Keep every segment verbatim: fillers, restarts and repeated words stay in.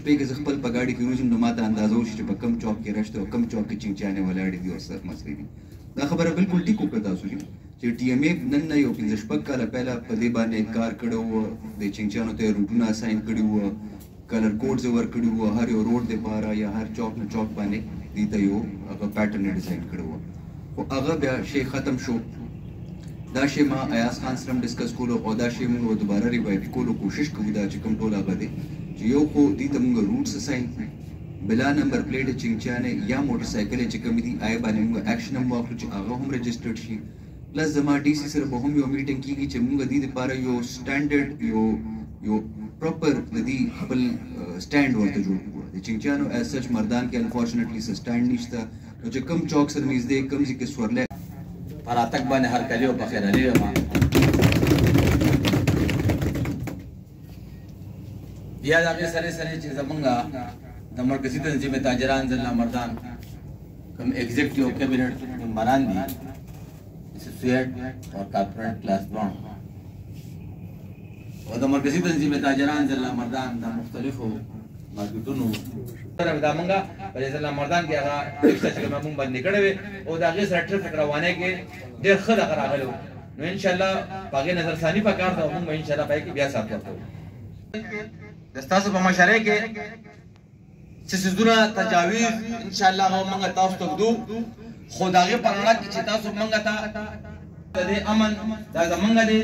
شپې کې زه خپل په ګاډي کې وځم نو ما ته اندازه وشي چې په کم چوک کې رشته او کم چوک کې چینچیانې ولاړې دي او څه مسلې دي. دا خبره بالکل ټیک وکړه تاسو چې ټي ایم اے نن نه یو پنځه شپږ کاله پهله په دې باندې کار کړی و، د چینچیانو ته یې روټونه اساین کړي وو، کلر کوډز یې ورکړي وو، هر یو روډ دپاره یا هر چوک نه چوک باندې دې ته یو هغه پیټرن یې ډیزاین کړی وو. خو هغه بیا شی ختم شو. دا شی ما ایاز خان سره هم ډسکس کولو او دا شی موږ دوباره ریوایو کولو کوشش کوو دا چې کوم ټول هغه دی چې یو خو دې ته موږ روټس اساین بلا نمبر پلیټ چینچیانې یا موټر سایکل چې کومې دي هغې باندې موږ ایکشن هم واخلو چې هغه هم رجسټرډ شي. پلس زما ډي سي سره به هم یو میټینګ کېږي چې موږ دې دپاره یو سټینډرډ یو یو پراپر د دې خپل سټینډ ورته جوړ کړو. د چینچیانو ایز سچ مردان کې انفارچونیټلی څه سټینډ نشته، نو چې کوم چوک سره نږدې کوم ځای کې سورلی پر راتګ باندې هرکلي او پخیر علي یم. بیا د هغې سره سره چې زمونږ د مرکزي تنظیم تاجران ضلع مردان کوم ایگزیکټیو کیبنټ ممبران دي اسوسییټ اور کارپوریټ کلاس ون او د مرکزي تنظیم تاجران ضلع مردان د مختلفو مارکیټونو سره دا مونږه په ضلع مردان کې هغه ټیکسه چې موږ باندې کړې وې او د هغې سره ټرافیک روانۍ کې ډېر ښه دغه راغلی و. نو انشاءالله په هغې نظرثاني پکار ده او موږ به انشاءالله په هغې کې بیا سات ورکوو. د ستاسو په مشرۍ کې چې څیزونه تجاویز انشاءالله هغه موږ تاسو ته ږدو، خو د هغې په رڼا کې چې تاسو موږ ته د دې امن دا زموږ دی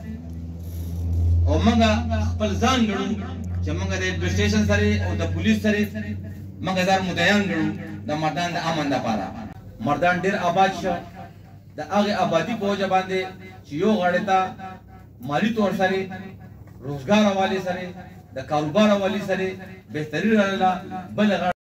او موږ خپل ځان ګڼو چې موږ د ایډمنسټریشن سره او د پولیس سره موږ ځان مدیان ګڼو د مردان د امن دپاره. مردان ډېر آباد شو د هغې آبادي په وجه باندې چې یو غړی ته مالي طور سره روزګار حوالې سره د کاروبار حوالې سره بهتري راغله، بله